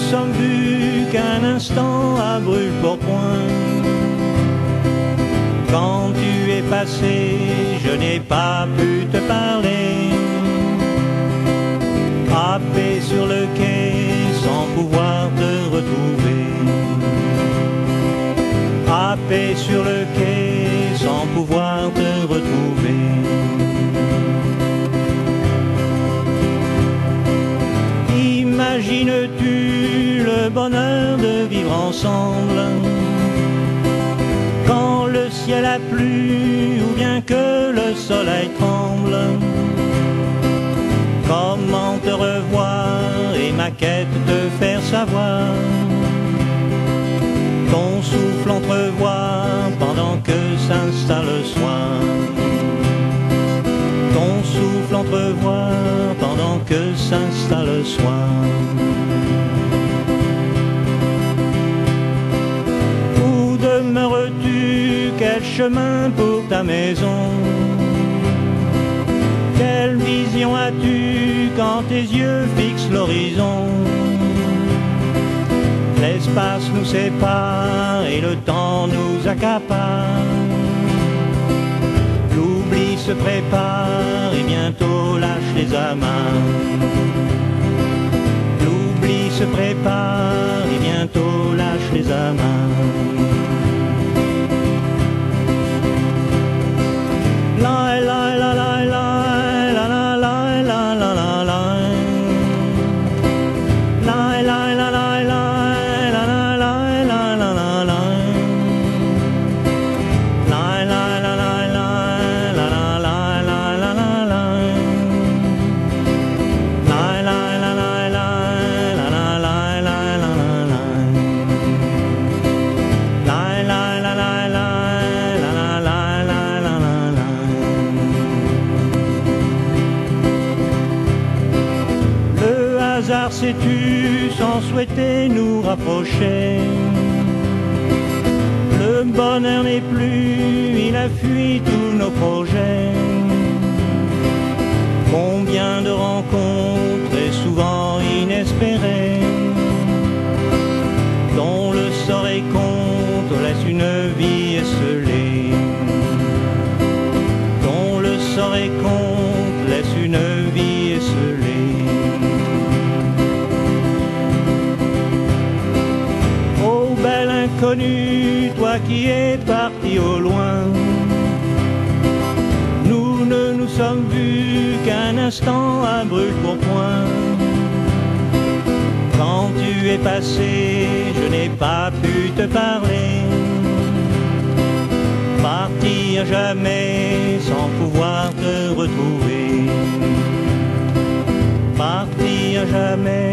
sommes vus qu'un instant à brûle-pourpoint. Quand tu es passé, je n'ai pas pu te parler. Happé sur le quai sans pouvoir te retrouver. Happé sur le quai sans pouvoir te retrouver. Imagines-tu le bonheur de vivre ensemble quand le ciel a plu ou bien que le soleil tremble? Comment te revoir et ma quête te faire savoir ton souffle entrevoir pendant que s'installe le soir. Ton souffle entrevoir pendant que s'installe le soir. Où demeures-tu? Quel chemin pour ta maison? Quelle vision as-tu quand tes yeux fixent l'horizon? L'espace nous sépare et le temps nous accapare. L'oubli se prépare et bientôt lâche les amarres. L'oubli se prépare et bientôt lâche les amarres. La la la la la. Sais-tu, sans souhaiter nous rapprocher, le bonheur n'est plus, il a fui tous nos projets. Combien de rencontres et souvent inespérées, dont le sort et compte laisse une vie esselée. Dont le sort et compte laisse une vie esselée. Connu, toi qui es parti au loin, nous ne nous sommes vus qu'un instant à brûle-pourpoint. Quand tu es passé, je n'ai pas pu te parler. Parti à jamais sans pouvoir te retrouver. Parti à jamais